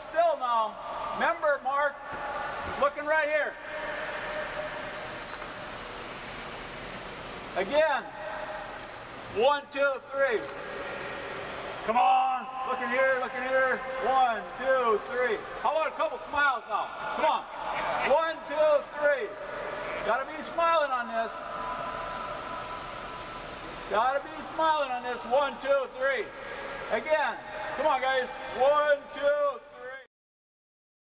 still now. Remember, Mark, looking right here. Again. 1, 2, 3. Come on. Looking here, looking here. 1, 2, 3. How about a couple smiles now? Come on. 1, 2, 3. Gotta be smiling on this. Gotta be smiling on this. 1, 2, 3. Again. Come on, guys. 1, 2,